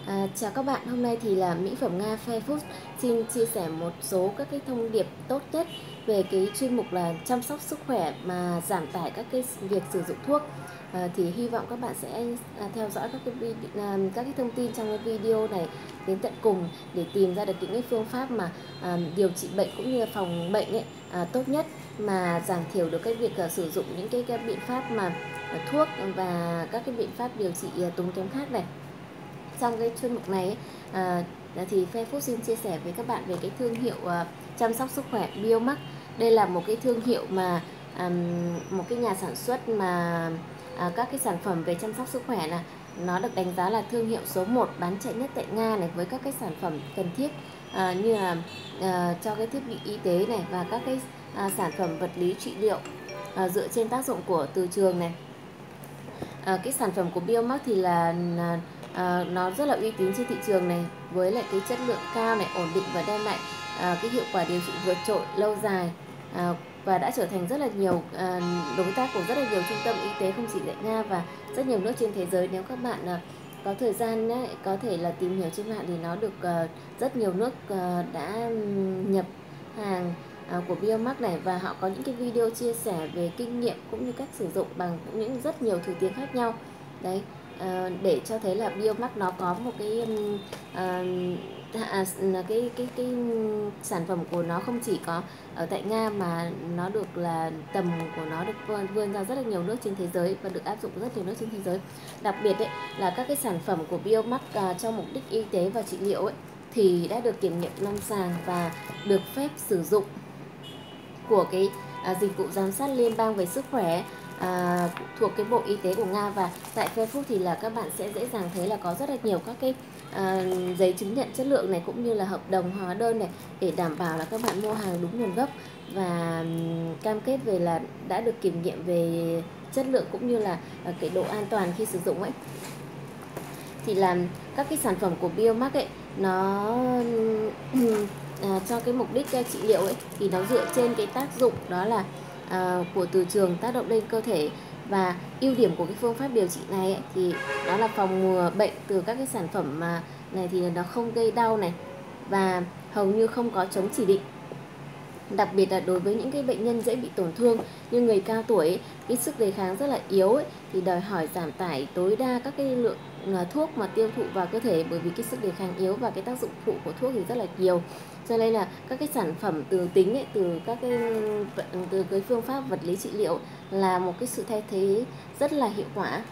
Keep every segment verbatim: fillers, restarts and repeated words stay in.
À, chào các bạn, hôm nay thì là mỹ phẩm Nga Fair Food xin chia sẻ một số các cái thông điệp tốt nhất về cái chuyên mục là chăm sóc sức khỏe mà giảm tải các cái việc sử dụng thuốc. À, thì hy vọng các bạn sẽ à, theo dõi các cái video, à, các cái thông tin trong cái video này đến tận cùng để tìm ra được những cái phương pháp mà à, điều trị bệnh cũng như là phòng bệnh ấy à, tốt nhất, mà giảm thiểu được cái việc à, sử dụng những cái, cái biện pháp mà à, thuốc và các cái biện pháp điều trị à, tốn kém khác này. Trong cái chuyên mục này à, thì Fair Food xin chia sẻ với các bạn về cái thương hiệu à, chăm sóc sức khỏe Biomax. Đây là một cái thương hiệu mà à, một cái nhà sản xuất mà à, các cái sản phẩm về chăm sóc sức khỏe này, nó được đánh giá là thương hiệu số một bán chạy nhất tại Nga này, với các cái sản phẩm cần thiết à, như là à, cho cái thiết bị y tế này và các cái à, sản phẩm vật lý trị liệu à, dựa trên tác dụng của từ trường này. À, cái sản phẩm của Biomax thì là à, nó rất là uy tín trên thị trường này, với lại cái chất lượng cao này, ổn định và đem lại à, cái hiệu quả điều trị vượt trội lâu dài, à, và đã trở thành rất là nhiều à, đối tác của rất là nhiều trung tâm y tế không chỉ tại Nga và rất nhiều nước trên thế giới. Nếu các bạn à, có thời gian ấy, có thể là tìm hiểu trên mạng thì nó được à, rất nhiều nước à, đã nhập hàng à, của Biomax này, và họ có những cái video chia sẻ về kinh nghiệm cũng như cách sử dụng bằng những rất nhiều thứ tiếng khác nhau đấy. À, để cho thấy là Biomax nó có một cái à, à, cái cái cái sản phẩm của nó không chỉ có ở tại Nga mà nó được là tầm của nó được vươn, vươn ra rất là nhiều nước trên thế giới và được áp dụng rất nhiều nước trên thế giới. Đặc biệt ấy, là các cái sản phẩm của Biomax à, cho mục đích y tế và trị liệu ấy, thì đã được kiểm nghiệm lâm sàng và được phép sử dụng của cái à, dịch vụ giám sát liên bang về sức khỏe à, thuộc cái Bộ Y tế của Nga. Và tại Fair Food thì là các bạn sẽ dễ dàng thấy là có rất là nhiều các cái à, giấy chứng nhận chất lượng này, cũng như là hợp đồng hóa đơn này, để đảm bảo là các bạn mua hàng đúng nguồn gốc và um, cam kết về là đã được kiểm nghiệm về chất lượng cũng như là à, cái độ an toàn khi sử dụng ấy. Thì là các cái sản phẩm của Biomax ấy nó à, cho cái mục đích uh, trị liệu ấy thì nó dựa trên cái tác dụng đó là à, của từ trường tác động lên cơ thể. Và ưu điểm của cái phương pháp điều trị này ấy, thì đó là phòng ngừa bệnh từ các cái sản phẩm mà này, thì nó không gây đau này và hầu như không có chống chỉ định. Đặc biệt là đối với những cái bệnh nhân dễ bị tổn thương như người cao tuổi ấy, cái sức đề kháng rất là yếu ấy, thì đòi hỏi giảm tải tối đa các cái lượng thuốc mà tiêu thụ vào cơ thể, bởi vì cái sức đề kháng yếu và cái tác dụng phụ của thuốc thì rất là nhiều. Cho nên là các cái sản phẩm từ tính ấy, từ các cái từ cái phương pháp vật lý trị liệu là một cái sự thay thế rất là hiệu quả.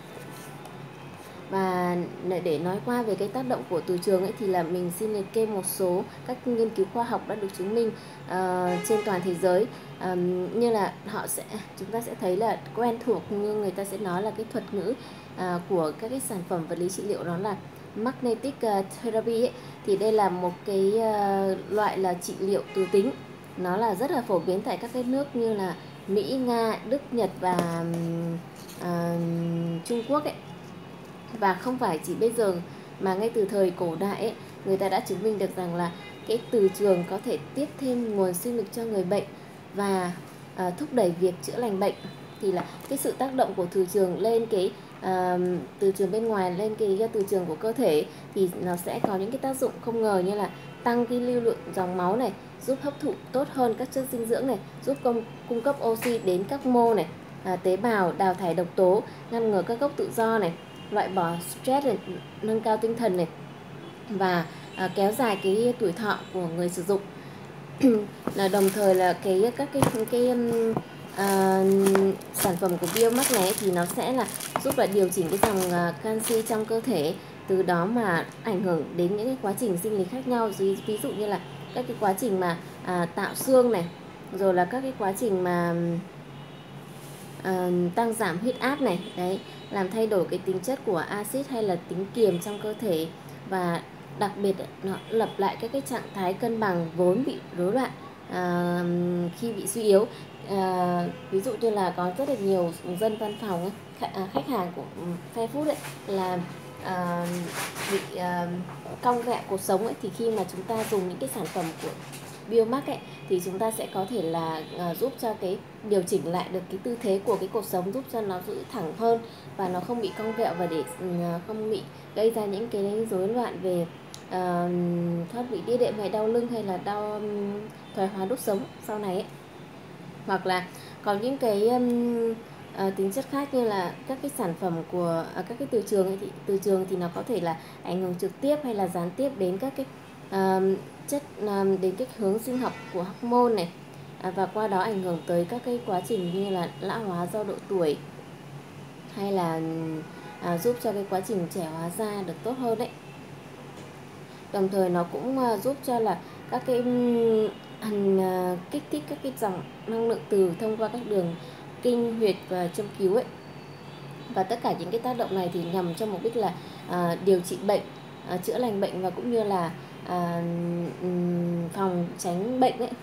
Và để nói qua về cái tác động của từ trường ấy, thì là mình xin liệt kê một số các nghiên cứu khoa học đã được chứng minh uh, trên toàn thế giới. Um, như là họ sẽ chúng ta sẽ thấy là quen thuộc, như người ta sẽ nói là cái thuật ngữ uh, của các cái sản phẩm vật lý trị liệu, đó là magnetic uh, therapy ấy. Thì đây là một cái uh, loại là trị liệu từ tính, nó là rất là phổ biến tại các cái nước như là Mỹ, Nga, Đức, Nhật và uh, Trung Quốc ấy. Và không phải chỉ bây giờ mà ngay từ thời cổ đại ấy, người ta đã chứng minh được rằng là cái từ trường có thể tiếp thêm nguồn sinh lực cho người bệnh và à, thúc đẩy việc chữa lành bệnh. Thì là cái sự tác động của từ trường lên cái à, từ trường bên ngoài lên cái từ trường của cơ thể, thì nó sẽ có những cái tác dụng không ngờ, như là tăng cái lưu lượng dòng máu này, giúp hấp thụ tốt hơn các chất dinh dưỡng này, giúp công, cung cấp oxy đến các mô này, à, tế bào, đào thải độc tố, ngăn ngừa các gốc tự do này, loại bỏ stress này, nâng cao tinh thần này, và à, kéo dài cái tuổi thọ của người sử dụng. Là đồng thời là cái các cái cái, cái um, à, sản phẩm của Biomax này thì nó sẽ là giúp là điều chỉnh cái dòng à, canxi trong cơ thể, từ đó mà ảnh hưởng đến những cái quá trình sinh lý khác nhau, ví, ví dụ như là các cái quá trình mà à, tạo xương này, rồi là các cái quá trình mà à, tăng giảm huyết áp này, đấy, làm thay đổi cái tính chất của axit hay là tính kiềm trong cơ thể, và đặc biệt nó lập lại các cái trạng thái cân bằng vốn bị rối loạn à, khi bị suy yếu. À, ví dụ như là có rất là nhiều dân văn phòng ấy, khách hàng của Fair Food ấy, là à, bị à, cong vẹo cuộc sống ấy, thì khi mà chúng ta dùng những cái sản phẩm của Biomax ấy, thì chúng ta sẽ có thể là uh, giúp cho cái điều chỉnh lại được cái tư thế của cái cột sống, giúp cho nó giữ thẳng hơn và nó không bị cong vẹo, và để uh, không bị gây ra những cái rối loạn về uh, thoát vị đĩa đệm hay đau lưng hay là đau um, thoái hóa đốt sống sau này ấy. Hoặc là có những cái um, uh, tính chất khác như là các cái sản phẩm của uh, các cái từ trường ấy, thì từ trường thì nó có thể là ảnh hưởng trực tiếp hay là gián tiếp đến các cái uh, chất uh, đến cái hướng sinh học của hormone này, uh, và qua đó ảnh hưởng tới các cái quá trình như là lão hóa do độ tuổi, hay là uh, giúp cho cái quá trình trẻ hóa da được tốt hơn đấy. Đồng thời nó cũng uh, giúp cho là các cái um, uh, kích thích các cái dòng năng lượng từ thông qua các đường kinh, huyệt và châm cứu ấy. Và tất cả những cái tác động này thì nhằm cho mục đích là uh, điều trị bệnh, uh, chữa lành bệnh và cũng như là uh, um, phòng tránh bệnh ấy.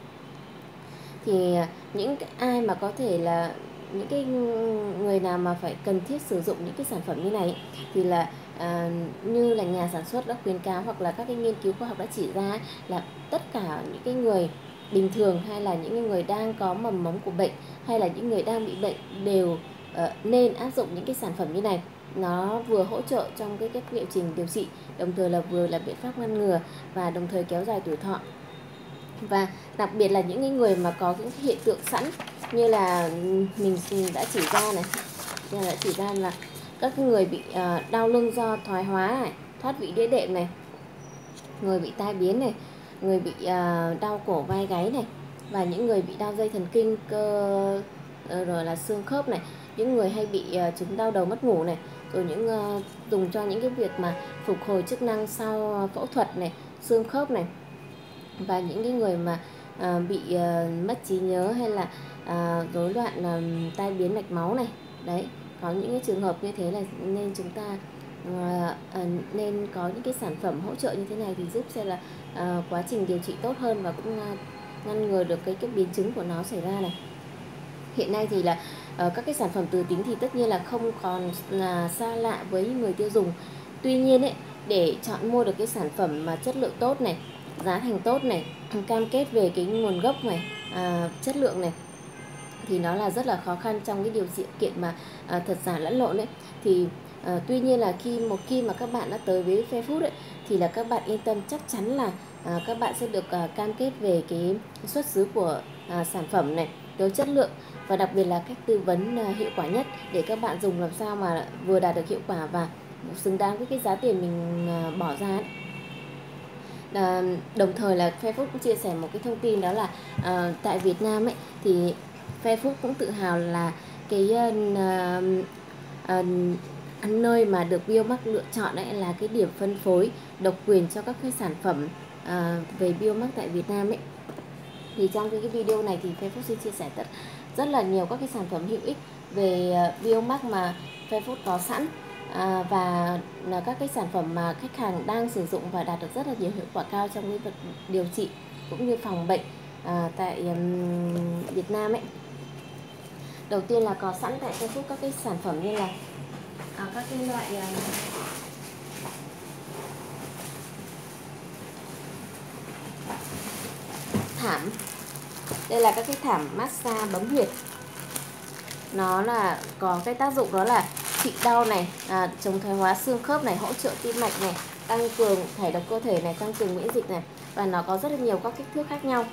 Thì những cái ai mà có thể là những cái người nào mà phải cần thiết sử dụng những cái sản phẩm như này ấy, thì là à, như là nhà sản xuất đã khuyến cáo hoặc là các cái nghiên cứu khoa học đã chỉ ra là tất cả những cái người bình thường hay là những người đang có mầm mống của bệnh hay là những người đang bị bệnh đều uh, nên áp dụng những cái sản phẩm như này. Nó vừa hỗ trợ trong cái, cái liệu trình điều trị, đồng thời là vừa là biện pháp ngăn ngừa và đồng thời kéo dài tuổi thọ. Và đặc biệt là những người mà có những hiện tượng sẵn như là mình đã chỉ ra này, như là đã chỉ ra là các người bị uh, đau lưng do thoái hóa này, thoát vị đĩa đệm này, người bị tai biến này, người bị uh, đau cổ vai gáy này, và những người bị đau dây thần kinh cơ uh, rồi là xương khớp này, những người hay bị uh, chứng đau đầu mất ngủ này, rồi những uh, dùng cho những cái việc mà phục hồi chức năng sau phẫu thuật này, xương khớp này, và những cái người mà uh, bị uh, mất trí nhớ hay là uh, rối loạn uh, tai biến mạch máu này. Đấy, có những cái trường hợp như thế là nên chúng ta uh, uh, nên có những cái sản phẩm hỗ trợ như thế này thì giúp sẽ là uh, quá trình điều trị tốt hơn và cũng uh, ngăn ngừa được cái cái biến chứng của nó xảy ra này. Hiện nay thì là uh, các cái sản phẩm từ tính thì tất nhiên là không còn là xa lạ với người tiêu dùng. Tuy nhiên ấy, để chọn mua được cái sản phẩm mà chất lượng tốt này, giá thành tốt này, cam kết về cái nguồn gốc này, à, chất lượng này, thì nó là rất là khó khăn trong cái điều kiện mà à, thật giả lẫn lộn đấy. Thì à, tuy nhiên là khi một khi mà các bạn đã tới với Fairfood ấy, thì là các bạn yên tâm chắc chắn là à, các bạn sẽ được à, cam kết về cái xuất xứ của à, sản phẩm này, tới chất lượng và đặc biệt là cách tư vấn à, hiệu quả nhất để các bạn dùng làm sao mà vừa đạt được hiệu quả và xứng đáng với cái giá tiền mình à, bỏ ra ấy. À, đồng thời là Fairfood cũng chia sẻ một cái thông tin đó là à, tại Việt Nam ấy thì Fairfood cũng tự hào là cái uh, uh, nơi mà được Biomax lựa chọn ấy là cái điểm phân phối độc quyền cho các cái sản phẩm uh, về Biomax tại Việt Nam ấy. Thì trong cái video này thì Fairfood xin chia sẻ rất, rất là nhiều các cái sản phẩm hữu ích về uh, Biomax mà Fairfood có sẵn. À, và là các cái sản phẩm mà khách hàng đang sử dụng và đạt được rất là nhiều hiệu quả cao trong cái việc điều trị cũng như phòng bệnh à, tại um, Việt Nam ấy. Đầu tiên là có sẵn tại Fairfood các cái sản phẩm như là à, các cái loại uh, thảm. Đây là các cái thảm massage bấm huyệt. Nó là có cái tác dụng đó là trị đau này, à, chống thoái hóa xương khớp này, hỗ trợ tim mạch này, tăng cường thải độc cơ thể này, tăng cường miễn dịch này, và nó có rất là nhiều các kích thước khác nhau.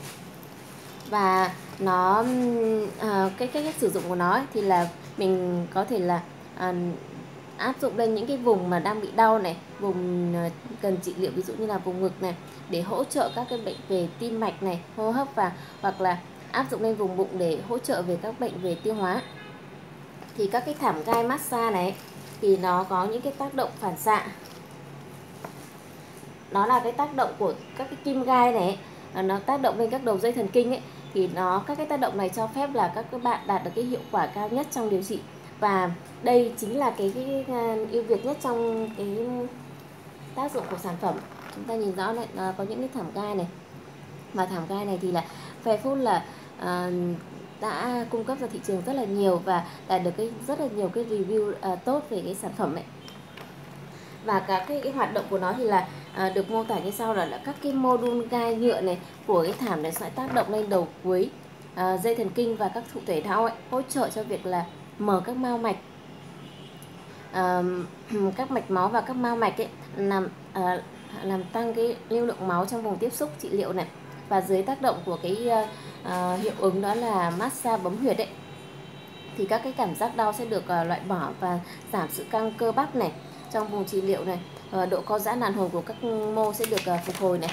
Và nó à, cái cách sử dụng của nó ấy, thì là mình có thể là à, áp dụng lên những cái vùng mà đang bị đau này, vùng à, cần trị liệu, ví dụ như là vùng ngực này, để hỗ trợ các cái bệnh về tim mạch này, hô hấp, và hoặc là áp dụng lên vùng bụng để hỗ trợ về các bệnh về tiêu hóa. Thì các cái thảm gai massage này thì nó có những cái tác động phản xạ. Nó là cái tác động của các cái kim gai này, nó tác động lên các đầu dây thần kinh ấy, thì nó các cái tác động này cho phép là các các bạn đạt được cái hiệu quả cao nhất trong điều trị. Và đây chính là cái, cái, cái ưu việt nhất trong cái tác dụng của sản phẩm. Chúng ta nhìn rõ này, nó có những cái thảm gai này. Và thảm gai này thì là Fairfood là uh, đã cung cấp ra thị trường rất là nhiều và đạt được cái rất là nhiều cái review uh, tốt về cái sản phẩm ấy. Và các cái, cái hoạt động của nó thì là à, được mô tả như sau là, là các cái mô đun gai nhựa này của cái thảm này sẽ tác động lên đầu cuối à, dây thần kinh và các thụ thể não ấy, hỗ trợ cho việc là mở các mao mạch, à, các mạch máu và các mao mạch ấy, làm à, làm tăng cái lưu lượng máu trong vùng tiếp xúc trị liệu này. Và dưới tác động của cái à, hiệu ứng đó là massage bấm huyệt ấy, thì các cái cảm giác đau sẽ được uh, loại bỏ và giảm sự căng cơ bắp này trong vùng trị liệu này. Uh, độ co giãn đàn hồi của các mô sẽ được uh, phục hồi này.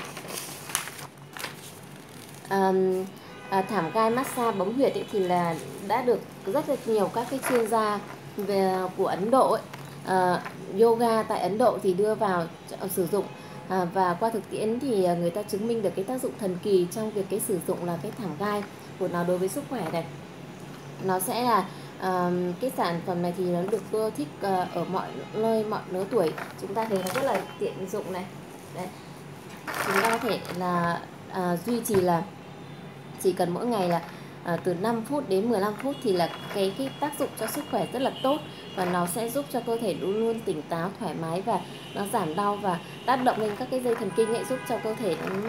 Um, uh, thảm gai massage bấm huyệt ấy thì là đã được rất là nhiều các cái chuyên gia về của Ấn Độ ấy, uh, yoga tại Ấn Độ thì đưa vào uh, sử dụng. À, và qua thực tiễn thì người ta chứng minh được cái tác dụng thần kỳ trong việc cái sử dụng là cái thảm gai của nó đối với sức khỏe này. Nó sẽ là uh, cái sản phẩm này thì nó được ưa thích uh, ở mọi nơi, mọi lứa tuổi. Chúng ta thấy nó rất là tiện dụng này. Đấy. Chúng ta có thể là uh, duy trì là chỉ cần mỗi ngày là uh, từ năm phút đến mười lăm phút thì là cái, cái tác dụng cho sức khỏe rất là tốt. Và nó sẽ giúp cho cơ thể luôn luôn tỉnh táo, thoải mái và nó giảm đau và tác động lên các cái dây thần kinh ấy, giúp cho cơ thể nó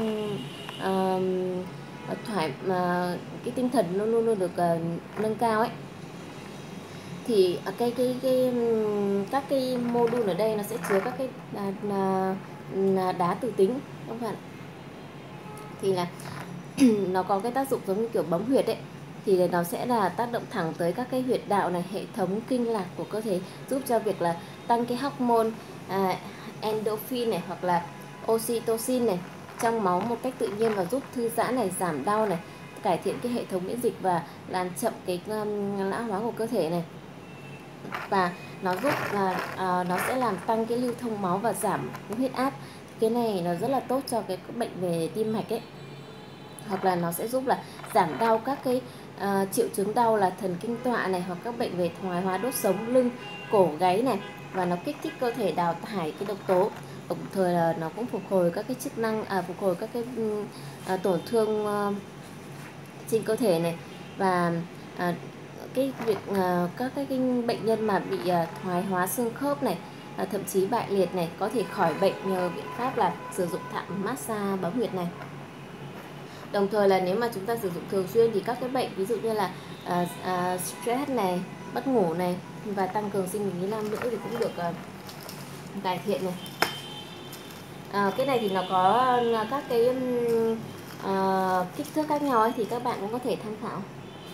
uh, thoải mà cái tinh thần luôn luôn được uh, nâng cao ấy. Thì uh, cái cái cái các cái mô đun ở đây nó sẽ chứa các cái uh, đá từ tính, các bạn. Thì là nó có cái tác dụng giống như kiểu bấm huyệt ấy, thì nó sẽ là tác động thẳng tới các cái huyệt đạo này, hệ thống kinh lạc của cơ thể, giúp cho việc là tăng cái hormone à, endorphin này hoặc là oxytocin này trong máu một cách tự nhiên và giúp thư giãn này, giảm đau này, cải thiện cái hệ thống miễn dịch và làm chậm cái um, lão hóa của cơ thể này. Và nó giúp là à, nó sẽ làm tăng cái lưu thông máu và giảm huyết áp. Cái này nó rất là tốt cho cái bệnh về tim mạch ấy. Hoặc là nó sẽ giúp là giảm đau các cái uh, triệu chứng đau là thần kinh tọa này, hoặc các bệnh về thoái hóa đốt sống lưng, cổ, gáy này. Và nó kích thích cơ thể đào thải cái độc tố, đồng thời là nó cũng phục hồi các cái chức năng, à, phục hồi các cái uh, tổn thương uh, trên cơ thể này. Và uh, cái việc uh, các cái bệnh nhân mà bị uh, thoái hóa xương khớp này, uh, thậm chí bại liệt này, có thể khỏi bệnh nhờ biện pháp là sử dụng thảm massage bấm huyệt này. Đồng thời là nếu mà chúng ta sử dụng thường xuyên thì các cái bệnh ví dụ như là uh, uh, stress này, mất ngủ này và tăng cường sinh lý nam nữ thì cũng được uh, cải thiện này. Uh, cái này thì nó có uh, các cái uh, kích thước khác nhau ấy, thì các bạn cũng có thể tham khảo.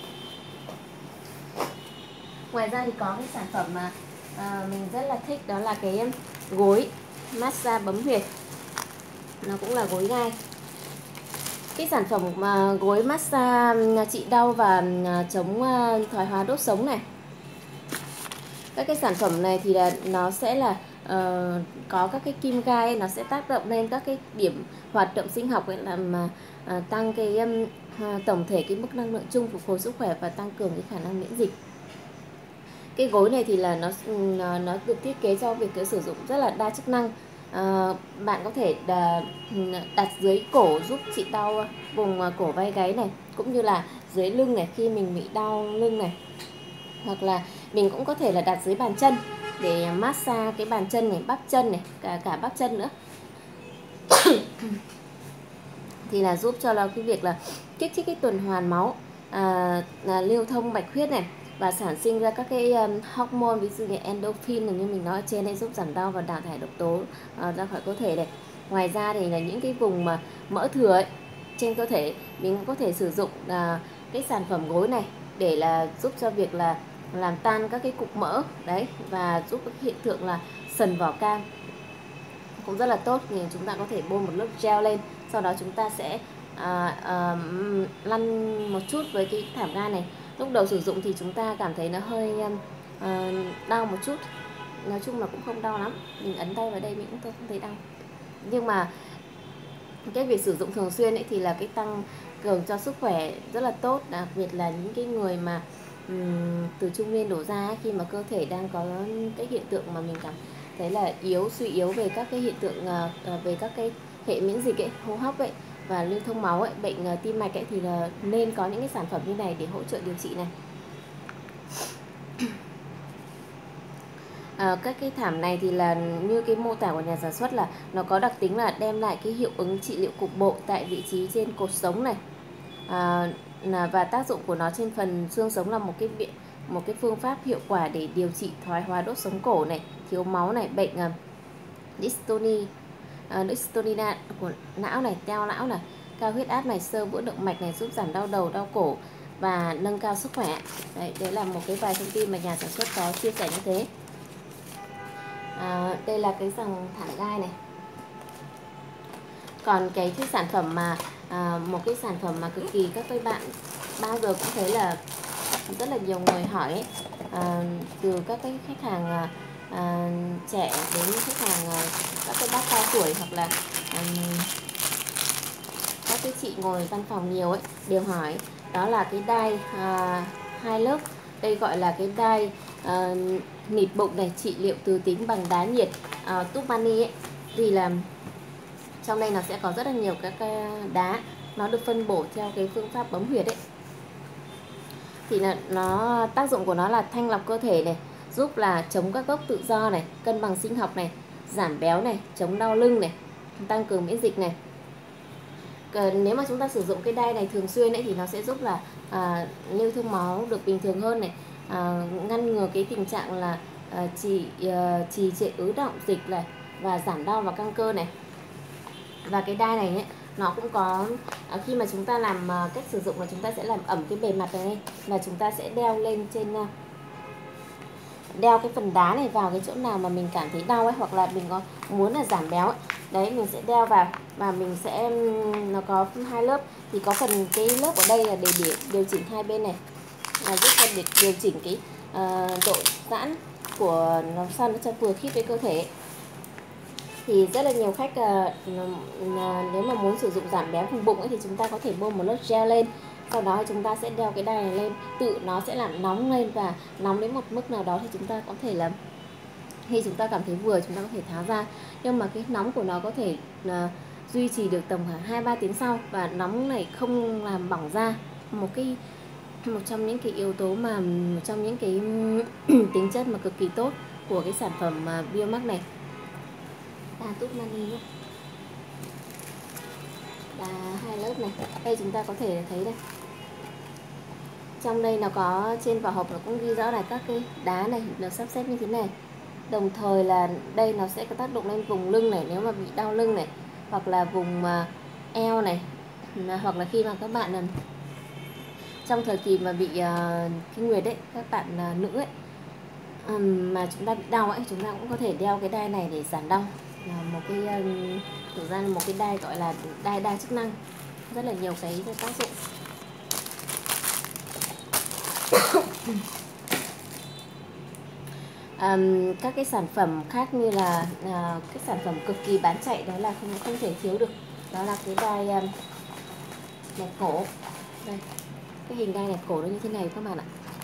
Ngoài ra thì có cái sản phẩm mà uh, mình rất là thích, đó là cái gối massage bấm huyệt. Nó cũng là gối gai. Cái sản phẩm mà gối massage trị đau và chống thoái hóa đốt sống này. Các cái sản phẩm này thì là nó sẽ là uh, có các cái kim gai, nó sẽ tác động lên các cái điểm hoạt động sinh học ấy, làm uh, tăng cái um, uh, tổng thể cái mức năng lượng chung, phục hồi sức khỏe và tăng cường cái khả năng miễn dịch. Cái gối này thì là nó nó, nó được thiết kế cho việc sử dụng rất là đa chức năng. À, bạn có thể đặt dưới cổ giúp trị đau vùng cổ vai gáy này, cũng như là dưới lưng này khi mình bị đau lưng này, hoặc là mình cũng có thể là đặt dưới bàn chân để massage cái bàn chân này, bắp chân này, cả cả bắp chân nữa. Thì là giúp cho là cái việc là kích thích cái tuần hoàn máu, à, là lưu thông bạch huyết này và sản sinh ra các cái um, hormone ví dụ như endorphin là như mình nói ở trên đây, giúp giảm đau và đào thải độc tố uh, ra khỏi cơ thể này. Ngoài ra thì là những cái vùng mà mỡ thừa ấy, trên cơ thể mình cũng có thể sử dụng uh, cái sản phẩm gối này để là giúp cho việc là làm tan các cái cục mỡ đấy và giúp cái hiện tượng là sần vỏ cam cũng rất là tốt. Thì chúng ta có thể bôi một lớp gel lên, sau đó chúng ta sẽ à, à, lăn một chút với cái thảm gai này. Lúc đầu sử dụng thì chúng ta cảm thấy nó hơi à, đau một chút, nói chung là cũng không đau lắm, mình ấn tay vào đây mình cũng không thấy đau. Nhưng mà cái việc sử dụng thường xuyên ấy thì là cái tăng cường cho sức khỏe rất là tốt, đặc biệt là những cái người mà um, từ trung niên đổ ra ấy, khi mà cơ thể đang có cái hiện tượng mà mình cảm thấy là yếu, suy yếu về các cái hiện tượng uh, về các cái hệ miễn dịch ấy, hô hấp ấy và lưu thông máu ấy, bệnh uh, tim mạch ấy, thì là nên có những cái sản phẩm như này để hỗ trợ điều trị này. À, các cái thảm này thì là như cái mô tả của nhà sản xuất là nó có đặc tính là đem lại cái hiệu ứng trị liệu cục bộ tại vị trí trên cột sống này, à, là và tác dụng của nó trên phần xương sống là một cái biện một cái phương pháp hiệu quả để điều trị thoái hóa đốt sống cổ này, thiếu máu này, bệnh uh, dystonia uh, dystonia của não này, teo não này, cao huyết áp này, xơ vữa động mạch này, giúp giảm đau đầu, đau cổ và nâng cao sức khỏe. Đấy, đấy là một cái vài thông tin mà nhà sản xuất có chia sẻ như thế. À, đây là cái dòng thảm gai này. Còn cái, cái sản phẩm mà à, một cái sản phẩm mà cực kỳ các cái bạn bao giờ cũng thấy là rất là nhiều người hỏi ấy, à, từ các cái khách hàng à, à, trẻ đến khách hàng à, các cái bác cao tuổi hoặc là à, các cái chị ngồi văn phòng nhiều ấy đều hỏi, đó là cái đai à, hai lớp. Đây gọi là cái đai à, nịt bụng này, trị liệu từ tính bằng đá nhiệt à, Tubmani ấy, thì là trong đây nó sẽ có rất là nhiều các cái đá, nó được phân bổ theo cái phương pháp bấm huyệt ấy. Thì là nó tác dụng của nó là thanh lọc cơ thể này, giúp là chống các gốc tự do này, cân bằng sinh học này, giảm béo này, chống đau lưng này, tăng cường miễn dịch này. Nếu mà chúng ta sử dụng cái đai này thường xuyên ấy thì nó sẽ giúp là à, lưu thông máu được bình thường hơn này, à, ngăn ngừa cái tình trạng là à, trì à, trì trệ ứ động dịch này và giảm đau và căng cơ này. Và cái đai này ấy, nó cũng có à, khi mà chúng ta làm à, cách sử dụng là chúng ta sẽ làm ẩm cái bề mặt này và chúng ta sẽ đeo lên trên à, đeo cái phần đá này vào cái chỗ nào mà mình cảm thấy đau ấy, hoặc là mình có muốn là giảm béo ấy. Đấy, mình sẽ đeo vào và mình sẽ nó có hai lớp, thì có phần cái lớp ở đây là để, để điều chỉnh hai bên này, là giúp cho để điều chỉnh cái uh, độ giãn của nó sao nó cho vừa khít với cơ thể. Thì rất là nhiều khách uh, nếu mà muốn sử dụng giảm béo vùng bụng ấy, thì chúng ta có thể bôi một lớp gel lên, sau đó chúng ta sẽ đeo cái đai này lên, tự nó sẽ làm nóng lên, và nóng đến một mức nào đó thì chúng ta có thể là khi chúng ta cảm thấy vừa chúng ta có thể tháo ra. Nhưng mà cái nóng của nó có thể uh, duy trì được tầm khoảng hai ba tiếng sau, và nóng này không làm bỏng da. Một cái một trong những cái yếu tố mà một trong những cái tính chất mà cực kỳ tốt của cái sản phẩm uh, Biomax này. Đá Tubmani nhé, đá hai lớp này. Đây chúng ta có thể thấy đây, trong đây nó có trên vỏ hộp nó cũng ghi rõ là các cái đá này được sắp xếp như thế này. Đồng thời là đây nó sẽ có tác động lên vùng lưng này, nếu mà bị đau lưng này, hoặc là vùng uh, eo này, hoặc là khi mà các bạn uh, trong thời kỳ mà bị uh, kinh nguyệt ấy, các bạn uh, nữ ấy um, mà chúng ta bị đau ấy, chúng ta cũng có thể đeo cái đai này để giảm đau. Là một cái um, thực ra là một cái đai gọi là đai đa chức năng, rất là nhiều cái tác dụng. Um, các cái sản phẩm khác như là uh, cái sản phẩm cực kỳ bán chạy, đó là không không thể thiếu được, đó là cái đai um, nẹp cổ. Đây, cái hình đai nẹp cổ nó như thế này các bạn ạ.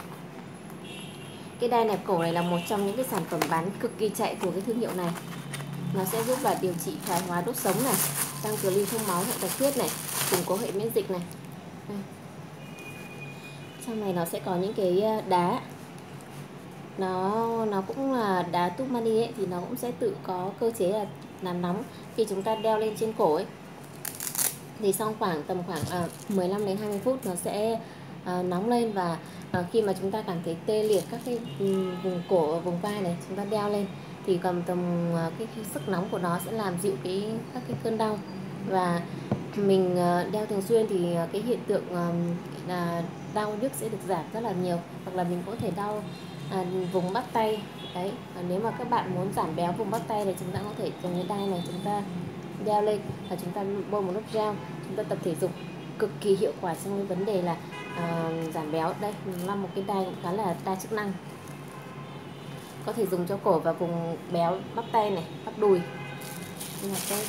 Cái đai nẹp cổ này là một trong những cái sản phẩm bán cực kỳ chạy của cái thương hiệu này. Nó sẽ giúp là điều trị thoái hóa đốt sống này, tăng cường lưu thông máu, hệ bạch huyết này, củng cố hệ miễn dịch này. Đây. Trong này nó sẽ có những cái đá, nó nó cũng là đá Tubmani ấy, thì nó cũng sẽ tự có cơ chế là làm nóng. Khi chúng ta đeo lên trên cổ ấy, thì sau khoảng tầm khoảng uh, mười lăm đến hai mươi phút nó sẽ uh, nóng lên, và uh, khi mà chúng ta cảm thấy tê liệt các cái um, vùng cổ, vùng vai này, chúng ta đeo lên thì cầm tầm uh, cái, cái sức nóng của nó sẽ làm dịu cái các cái cơn đau. Và mình uh, đeo thường xuyên thì uh, cái hiện tượng uh, uh, đau nhức sẽ được giảm rất là nhiều. Hoặc là mình có thể đau à, vùng bắp tay đấy. Và nếu mà các bạn muốn giảm béo vùng bắp tay thì chúng ta có thể dùng cái đai này, chúng ta đeo lên và chúng ta bôi một lớp gel, chúng ta tập thể dục, cực kỳ hiệu quả trong cái vấn đề là à, giảm béo. Đây là một cái đai cũng khá là đa chức năng, có thể dùng cho cổ và vùng béo bắp tay này, bắp đùi. Đây là cái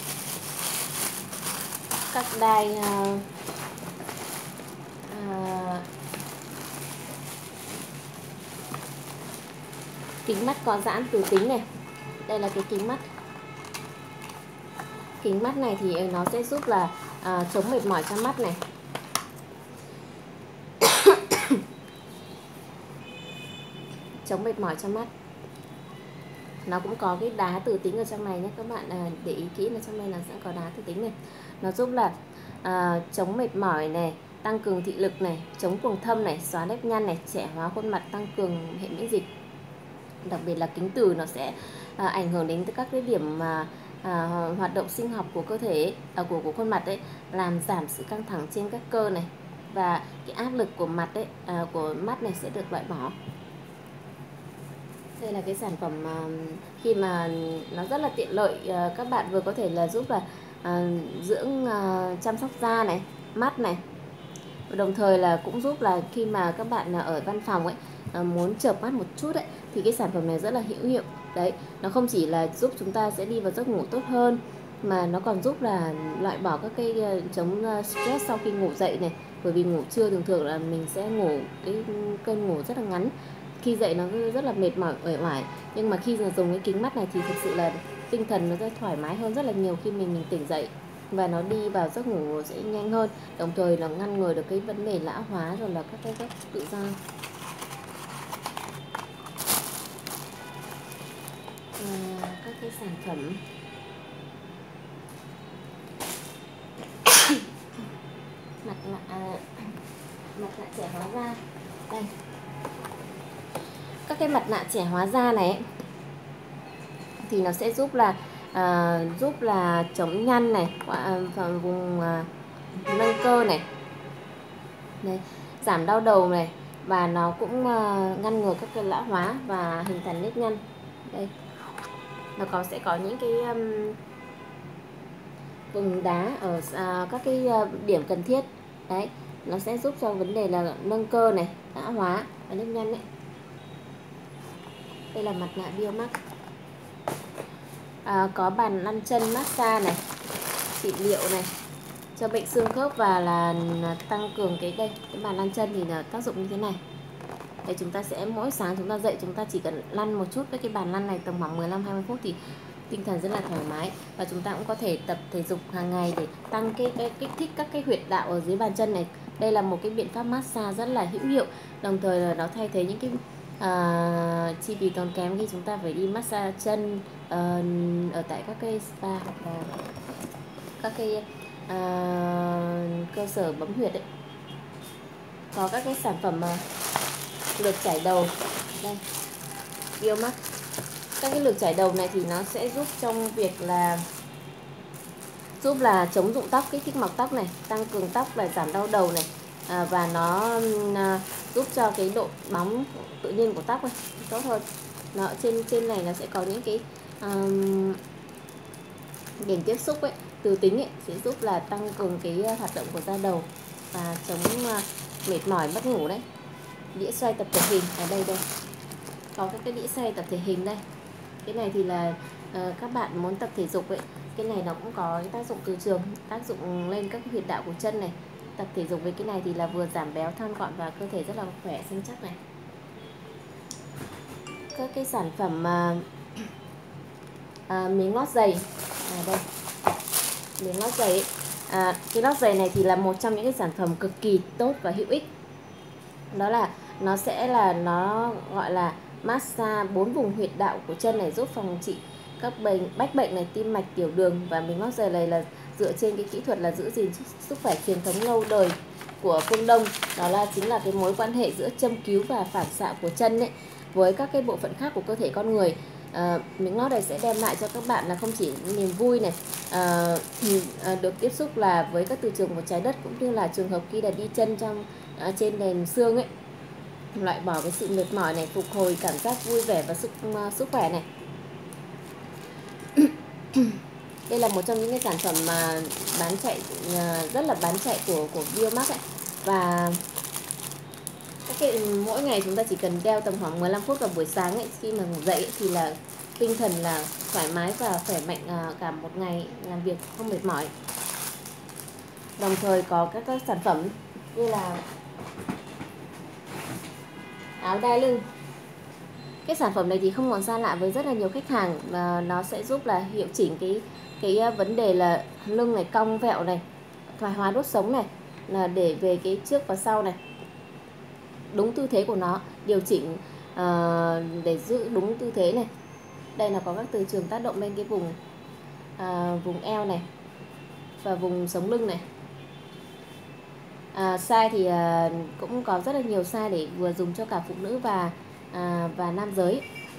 các đai à, à, kính mắt có giãn từ tính này. Đây là cái kính mắt. Kính mắt này thì nó sẽ giúp là à, chống mệt mỏi cho mắt này. chống mệt mỏi cho mắt. Nó cũng có cái đá từ tính ở trong này nhé các bạn, à, để ý kỹ là trong này là sẽ có đá từ tính này. Nó giúp là à, chống mệt mỏi này, tăng cường thị lực này, chống quầng thâm này, xóa nếp nhăn này, trẻ hóa khuôn mặt, tăng cường hệ miễn dịch. Đặc biệt là kính từ nó sẽ à, ảnh hưởng đến các cái điểm mà à, hoạt động sinh học của cơ thể ấy, à, của của khuôn mặt ấy, làm giảm sự căng thẳng trên các cơ này, và cái áp lực của mặt ấy, à, của mắt này sẽ được loại bỏ. Đây là cái sản phẩm mà khi mà nó rất là tiện lợi, à, các bạn vừa có thể là giúp là à, dưỡng à, chăm sóc da này, mắt này, đồng thời là cũng giúp là khi mà các bạn ở văn phòng ấy à, muốn chợp mắt một chút ấy, thì cái sản phẩm này rất là hữu hiệu. Đấy, nó không chỉ là giúp chúng ta sẽ đi vào giấc ngủ tốt hơn, mà nó còn giúp là loại bỏ các cái uh, chống uh, stress sau khi ngủ dậy này. Bởi vì ngủ trưa thường thường là mình sẽ ngủ cái cơn ngủ rất là ngắn, khi dậy nó rất là mệt mỏi uể oải, nhưng mà khi dùng cái kính mắt này thì thực sự là tinh thần nó sẽ thoải mái hơn rất là nhiều khi mình mình tỉnh dậy, và nó đi vào giấc ngủ sẽ nhanh hơn, đồng thời là ngăn ngừa được cái vấn đề lão hóa rồi là các cái gốc tự do. À, các cái sản phẩm mặt nạ à, mặt nạ trẻ hóa da. Đây, các cái mặt nạ trẻ hóa da này ấy, thì nó sẽ giúp là à, giúp là chống nhăn này, vào vùng à, nâng cơ này, này, giảm đau đầu này, và nó cũng uh, ngăn ngừa các cái lão hóa và hình thành nếp nhăn. Đây, nó còn sẽ có những cái um, vùng đá ở uh, các cái uh, điểm cần thiết. Đấy, nó sẽ giúp cho vấn đề là nâng cơ này, lão hóa và nếp nhăn ấy. Đây là mặt nạ Biomax. À, có bàn lăn chân massage này, trị liệu này cho bệnh xương khớp, và là tăng cường cái đây cái bàn lăn chân thì là tác dụng như thế này. Để chúng ta sẽ mỗi sáng chúng ta dậy chúng ta chỉ cần lăn một chút với cái bàn lăn này tầm khoảng mười lăm hai mươi phút thì tinh thần rất là thoải mái, và chúng ta cũng có thể tập thể dục hàng ngày để tăng cái, cái kích thích các cái huyệt đạo ở dưới bàn chân này. Đây là một cái biện pháp massage rất là hữu hiệu, đồng thời là nó thay thế những cái à, chi phí tốn kém khi chúng ta phải đi massage chân à, ở tại các cái spa hoặc là các cái à, cơ sở bấm huyệt ấy. Có các cái sản phẩm mà lược chải đầu đây, Biomax. Các cái lược chải đầu này thì nó sẽ giúp trong việc là giúp là chống rụng tóc, kích thích mọc tóc này, tăng cường tóc, là giảm đau đầu này, à, và nó à, giúp cho cái độ bóng tự nhiên của tóc này tốt hơn. Nó trên trên này nó sẽ có những cái um, điểm tiếp xúc ấy, từ tính ấy, sẽ giúp là tăng cường cái hoạt động của da đầu và chống uh, mệt mỏi mất ngủ đấy. Đĩa xoay tập thể hình ở đây đây, có các cái đĩa xoay tập thể hình đây. Cái này thì là uh, các bạn muốn tập thể dục ấy, cái này nó cũng có tác dụng từ trường, tác dụng lên các huyệt đạo của chân này. Tập thể dục với cái này thì là vừa giảm béo, thon gọn và cơ thể rất là khỏe săn chắc này. Các cái sản phẩm uh, uh, miếng lót giày à, đây, miếng lót giày ấy. À, cái lót giày này thì là một trong những cái sản phẩm cực kỳ tốt và hữu ích. Đó là nó sẽ là nó gọi là massage bốn vùng huyệt đạo của chân này, giúp phòng trị các bệnh bách bệnh này, tim mạch, tiểu đường. Và miếng lót giày này là dựa trên cái kỹ thuật là giữ gìn sức khỏe truyền thống lâu đời của phương Đông. Đó là chính là cái mối quan hệ giữa châm cứu và phản xạ của chân ấy với các cái bộ phận khác của cơ thể con người. À, miếng lót này sẽ đem lại cho các bạn là không chỉ niềm vui này, à, à, được tiếp xúc là với các từ trường của trái đất, cũng như là trường hợp khi là đi chân trong à, trên nền xương ấy, loại bỏ cái sự mệt mỏi này, phục hồi cảm giác vui vẻ và sức uh, sức khỏe này. Đây là một trong những cái sản phẩm mà bán chạy uh, rất là bán chạy của của Biomax ấy. Và các cái mỗi ngày chúng ta chỉ cần đeo tầm khoảng mười lăm phút vào buổi sáng ấy, khi mà ngủ dậy ấy, thì là tinh thần là thoải mái và khỏe mạnh uh, cả một ngày làm việc không mệt mỏi. Đồng thời có các, các sản phẩm như là áo đai lưng. Cái sản phẩm này thì không còn xa lạ với rất là nhiều khách hàng, và nó sẽ giúp là hiệu chỉnh cái cái vấn đề là lưng này cong vẹo này, thoái hóa đốt sống này, là để về cái trước và sau này, đúng tư thế của nó, điều chỉnh uh, để giữ đúng tư thế này. Đây là có các từ trường tác động lên cái vùng à, vùng eo này và vùng sống lưng này. À, size thì à, cũng có rất là nhiều size để vừa dùng cho cả phụ nữ và à, và nam giới.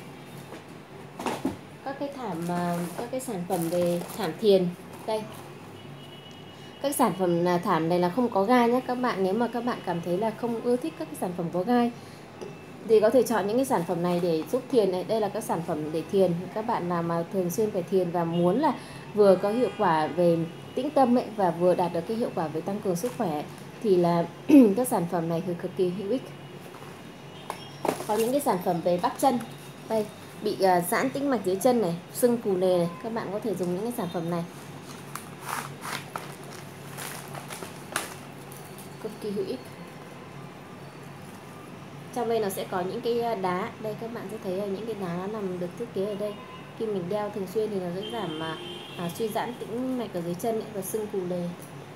Các cái thảm à, các cái sản phẩm về thảm thiền đây. Các sản phẩm là thảm này là không có gai nhé các bạn. Nếu mà các bạn cảm thấy là không ưa thích các cái sản phẩm có gai thì có thể chọn những cái sản phẩm này để giúp thiền này. Đây là các sản phẩm để thiền. Các bạn nào mà thường xuyên phải thiền và muốn là vừa có hiệu quả về tĩnh tâm ấy, và vừa đạt được cái hiệu quả về tăng cường sức khỏe thì là các sản phẩm này thì cực kỳ hữu ích. Có những cái sản phẩm về bắp chân. Đây, bị uh, giãn tĩnh mạch dưới chân này, sưng cù nề này, các bạn có thể dùng những cái sản phẩm này. Cực kỳ hữu ích. Trong đây nó sẽ có những cái đá. Đây các bạn sẽ thấy là những cái đá nó nằm được thiết kế ở đây. Khi mình đeo thường xuyên thì nó sẽ giảm mà à, suy giãn tĩnh mạch ở dưới chân ấy, và sưng cù nề.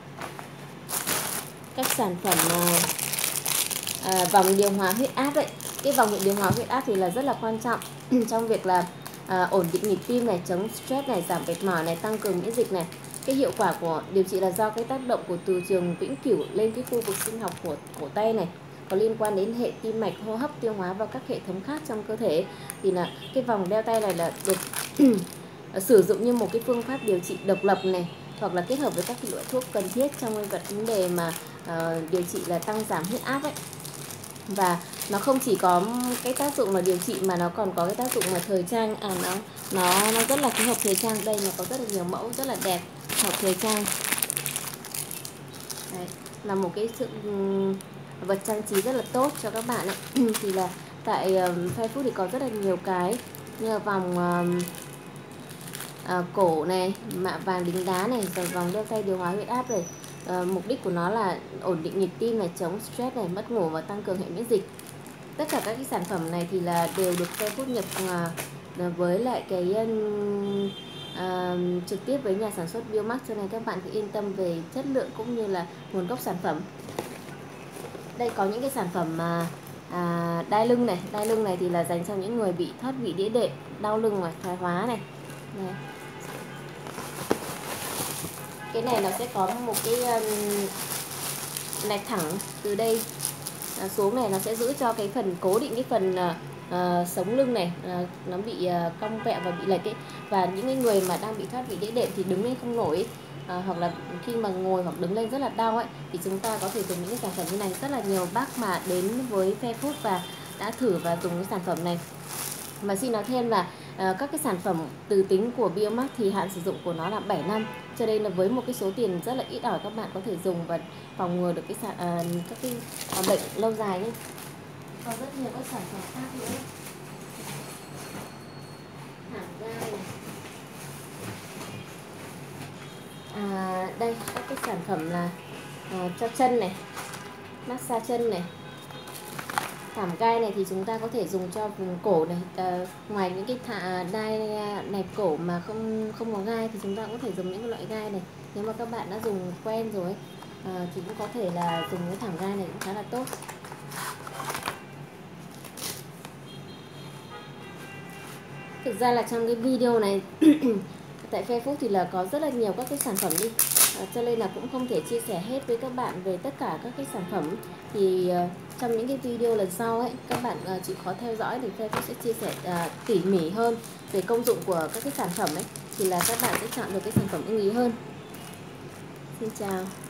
Các sản phẩm à, à, vòng điều hòa huyết áp ấy. Cái vòng điều hòa huyết áp thì là rất là quan trọng trong việc là à, ổn định nhịp tim này, chống stress này, giảm mệt mỏi này, tăng cường miễn dịch này. Cái hiệu quả của điều trị là do cái tác động của từ trường vĩnh cửu lên cái khu vực sinh học của cổ tay này, có liên quan đến hệ tim mạch, hô hấp, tiêu hóa và các hệ thống khác trong cơ thể. Thì là cái vòng đeo tay này là được sử dụng như một cái phương pháp điều trị độc lập này, hoặc là kết hợp với các loại thuốc cần thiết trong cái vấn đề mà uh, điều trị là tăng giảm huyết áp ấy. Và nó không chỉ có cái tác dụng là điều trị mà nó còn có cái tác dụng là thời trang. À nó nó nó rất là cái hộp thời trang. Đây nó có rất là nhiều mẫu rất là đẹp hộp thời trang. Đấy, là một cái sự vật trang trí rất là tốt cho các bạn ấy. Thì là tại uh, Facebook thì có rất là nhiều cái như là vòng uh, uh, cổ này, mạ vàng đính đá này, rồi vòng đeo tay điều hòa huyết áp này. Uh, mục đích của nó là ổn định nhịp tim này, chống stress này, mất ngủ và tăng cường hệ miễn dịch. Tất cả các cái sản phẩm này thì là đều được Facebook nhập uh, với lại cái uh, uh, trực tiếp với nhà sản xuất Biomax, cho nên các bạn cứ yên tâm về chất lượng cũng như là nguồn gốc sản phẩm. Đây có những cái sản phẩm mà à, đai lưng này. Đai lưng này thì là dành cho những người bị thoát vị đĩa đệm, đau lưng và thoái hóa này. Đây. Cái này nó sẽ có một cái um, lệch thẳng từ đây à, xuống này, nó sẽ giữ cho cái phần cố định cái phần uh, uh, sống lưng này uh, nó bị uh, cong vẹo và bị lệch ấy. Và những cái người mà đang bị thoát vị đĩa đệm thì đứng lên không nổi ấy, à, hoặc là khi mà ngồi hoặc đứng lên rất là đau ấy, thì chúng ta có thể dùng những cái sản phẩm như này. Rất là nhiều bác mà đến với Facebook và đã thử và dùng cái sản phẩm này. Mà xin nói thêm là uh, các cái sản phẩm từ tính của Biomax thì hạn sử dụng của nó là bảy năm, cho nên là với một cái số tiền rất là ít ỏi các bạn có thể dùng và phòng ngừa được cái sản, uh, các cái uh, bệnh lâu dài nhé. Còn rất nhiều các sản phẩm khác nữa. Thảm gai này. À, đây các cái sản phẩm là uh, cho chân này, massage chân này. Thảm gai này thì chúng ta có thể dùng cho vùng cổ này. À, ngoài những cái thả đai nẹp cổ mà không không có gai thì chúng ta cũng có thể dùng những cái loại gai này. Nếu mà các bạn đã dùng quen rồi à, thì cũng có thể là dùng cái thảm gai này cũng khá là tốt. Thực ra là trong cái video này tại Facebook thì là có rất là nhiều các cái sản phẩm đi, à, cho nên là cũng không thể chia sẻ hết với các bạn về tất cả các cái sản phẩm. Thì uh, trong những cái video lần sau ấy, các bạn uh, chịu khó theo dõi thì Facebook sẽ chia sẻ uh, tỉ mỉ hơn về công dụng của các cái sản phẩm ấy, thì là các bạn sẽ chọn được cái sản phẩm ưng ý hơn. Xin chào.